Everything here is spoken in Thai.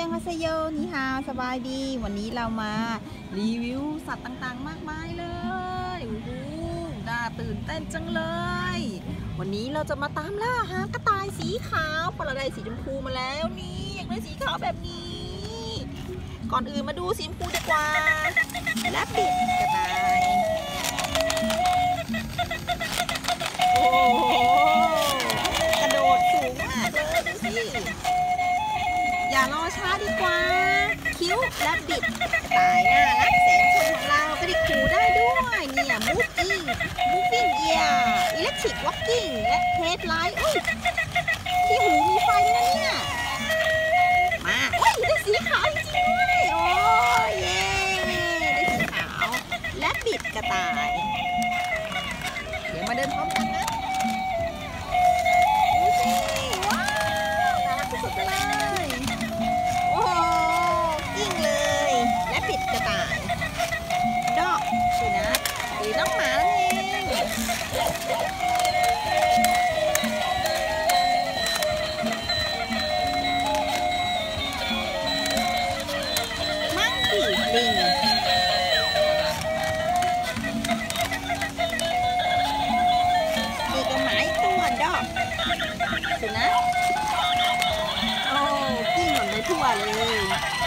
งอาเซโยนิฮาสบายดีวันนี้เรามารีวิวสัตว์ต่างๆมากมายเลยโอ้โหน่าตื่นเต้นจังเลยวันนี้เราจะมาตามล่าหากระต่ายสีขาวพอเราได้สีชมพูมาแล้วนี่อยากได้สีขาวแบบนี้ก่อนอื่นมาดูสีชมพูดีกว่าและปิดกระต่ายโอ้โหกระโดดสูงมากเลยดูสิอย่ารอช้าดีกว่าคิ้วและบิดตายน่ารักแสนสนของเรากระดิกหูได้ด้วยเนี่ยmoving ear electric walking และ headlight อุ้ยที่หูมีไฟด้วยนะเนี่ยมาอุ้ยได้สีขาวจริงๆด้วยโอ้ยเย้ได้สีขาวและบิดกระต่ายเดี๋ยวมาเดินพร้อมกันนะดูสิว้าวน่ารักที่สุดเลยโอ้กิ้งเลยและปิดกระต่ายดอกสุนัขหรือน้องหมาเองมังคีลิงมีกระหมายตัวดอกสุนัขโอ้กิ้งหมดเลยทั่วเลย